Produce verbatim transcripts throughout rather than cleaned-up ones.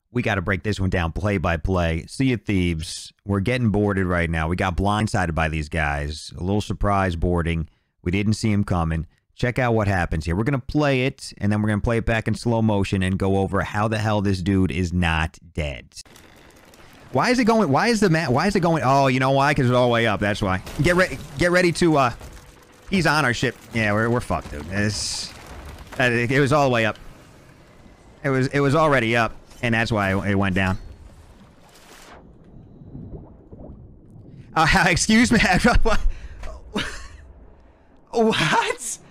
We got to break this one down play by play. Sea of Thieves. We're getting boarded right now. We got blindsided by these guys. A little surprise boarding. We didn't see him coming. Check out what happens here. We're going to play it, and then we're going to play it back in slow motion and go over how the hell this dude is not dead. Why is it going? Why is the mat? Why is it going? Oh, you know why? Because it's all the way up. That's why. Get ready. Get ready to. Uh, he's on our ship. Yeah, we're we're fucked, dude. It's, it, it was all the way up. It was it was already up, and that's why it went down. Uh, excuse me. What? What?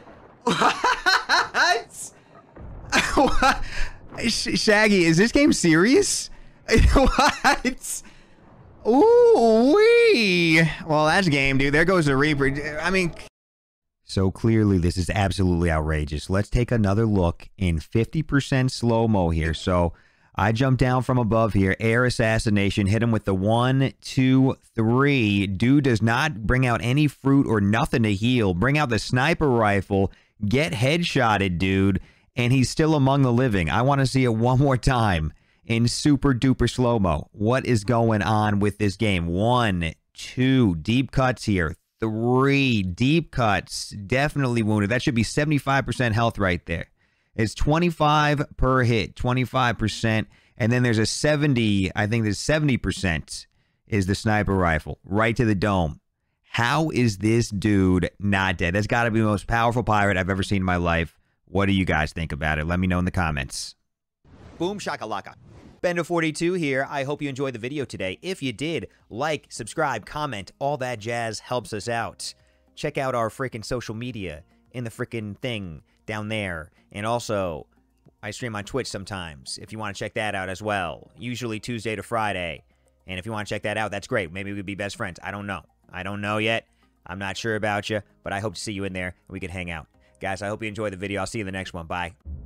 What? What? Shaggy, is this game serious? What? Ooh wee. Well, that's game, dude. There goes the Reaper. I mean, so clearly this is absolutely outrageous. Let's take another look in fifty percent slow-mo here. So I jumped down from above here. Air assassination. Hit him with the one, two, three. Dude does not bring out any fruit or nothing to heal. Bring out the sniper rifle. Get headshotted, dude. And he's still among the living. I want to see it one more time in super duper slow-mo. What is going on with this game? One, two, deep cuts here. Three, deep cuts. Definitely wounded. That should be seventy-five percent health right there. It's twenty-five per hit, twenty-five percent. And then there's a seventy, I think there's seventy percent is the sniper rifle. Right to the dome. How is this dude not dead? That's got to be the most powerful pirate I've ever seen in my life. What do you guys think about it? Let me know in the comments. Boom shakalaka. Bender forty-two here. I hope you enjoyed the video today. If you did, like, subscribe, comment, all that jazz helps us out. Check out our freaking social media in the freaking thing down there. And also, I stream on Twitch sometimes if you want to check that out as well. Usually Tuesday to Friday. And if you want to check that out, that's great. Maybe we could be best friends. I don't know. I don't know yet. I'm not sure about you, but I hope to see you in there and we could hang out. Guys, I hope you enjoyed the video. I'll see you in the next one. Bye.